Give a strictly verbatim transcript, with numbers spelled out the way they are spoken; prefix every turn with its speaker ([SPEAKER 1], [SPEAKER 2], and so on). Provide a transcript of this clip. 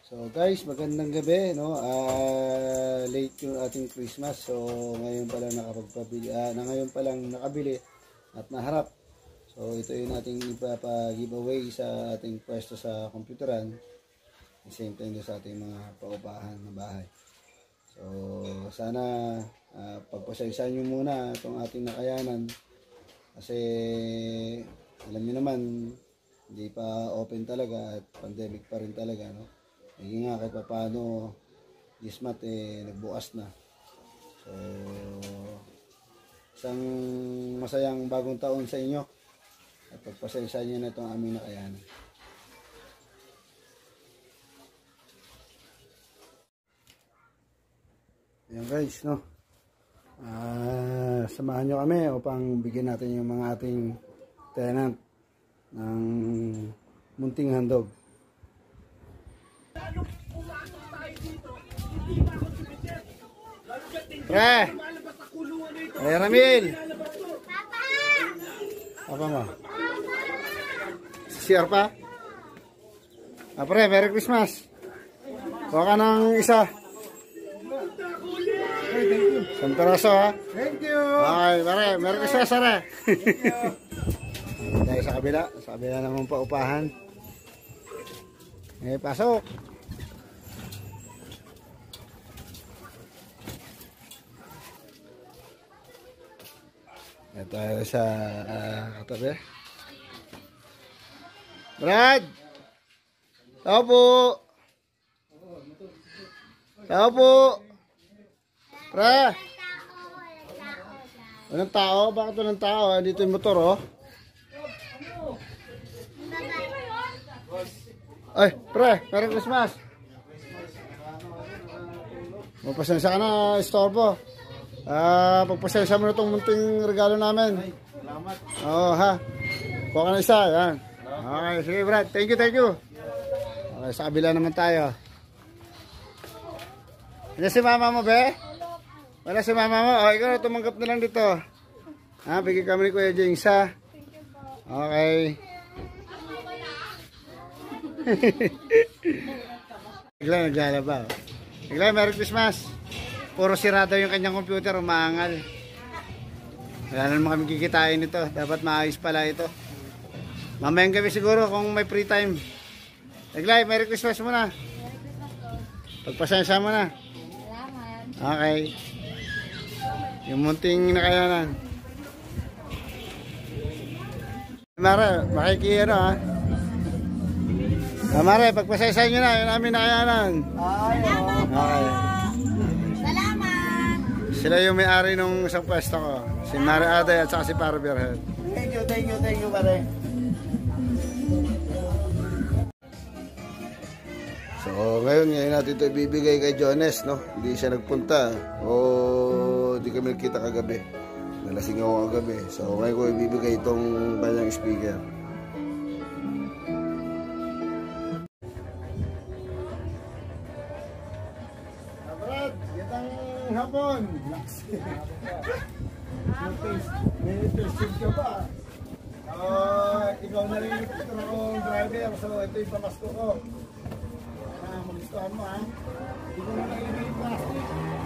[SPEAKER 1] So guys, magandang gabi, no? Uh, late yung ating Christmas. So ngayon pa lang nakapagpabili, uh, na ngayon pa lang nakabili at naharap. So ito yung ating ipapa-giveaway sa ating pwesto sa computeran. At same time din sa ating mga paupahan na bahay. So sana uh, pagpasaysayan nyo muna itong ating nakayanan. Kasi alam niyo naman, hindi pa open talaga at pandemic pa rin talaga, no? Hindi nga kahit pa paano this month eh nagbukas na. So isang masayang bagong taon sa inyo at pagpasensya niyo na itong aming nakayanan. Ayan guys, no? Uh, samahan nyo kami upang bigyan natin yung mga ating tenant ng munting handog. Pre! Ay, Ramil! Papa! Papa mo? C R pa? Ah, pre, Merry Christmas! Huwag ka ng isa. Isang peraso, ha?
[SPEAKER 2] Thank you!
[SPEAKER 1] Okay, pare, Merry Christmas, pare! Dahil sa kabila, sa kabila naman paupahan. Eh, pasok! Ito tayo sa uh, katabi. Brad! Tao po! Tao po! Pre! Walang tao? Bakit walang tao? Dito yung motor, oh. Ay, pre! Merry Christmas! Magpasensya ka na, istorbo. Ah, uh, pagpasensya mo na itong munting regalo namin.
[SPEAKER 2] Salamat.
[SPEAKER 1] Oo, ha. Kuha ka na isa, yan. Okay, sige Brad. Thank you, thank you. Okay, sa kabila naman tayo. Ano si mama mo, be? Wala si mama mo? O, ikaw na tumanggap na lang dito. Ha, bigyan kami ni Kuya James, ha? Okay. Bigla naglalaba. Bigla, Merry Christmas. Puro sirado yung kanyang computer, umaangal. Wala na naman kami kikitain ito. Dapat maayos pala ito. Mamayang gabi siguro kung may free time. Naglay, Merry Christmas muna. Pagpasensya mo na.
[SPEAKER 3] Salamat.
[SPEAKER 1] Okay. Yung munting nakayanan. Mare, makikiyano ha. Ah, Mare, pagpasensya nyo na. Yung namin nakayanan. Okay. Sila yung may-ari nung isang pwesto ko. Si Mare Aday at saka si Paro Birhead.
[SPEAKER 2] Thank you, thank you, thank you, pare.
[SPEAKER 1] So, ngayon, ngayon natin ito ibibigay kay Jones, no? Hindi siya nagpunta. O, hindi kami nakita kagabi. Nalasing ako kagabi. So, ngayon ko ibibigay itong kanyang speaker. Brad, itang hapon. May testing ka ba? Uh, ikaw na rin yung driver. So, ito yung pamasko ko. Ah, magustuhan mo, ha? Hindi ko na naiinit plastic.